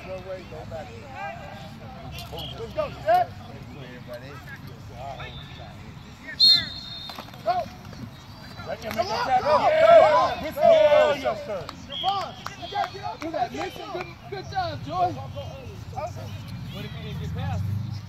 Let's go, set. Go. That can make a tackle. Yeah, yes, sir. Javon, you got to get up. Good job, Joy. What if he didn't get past it?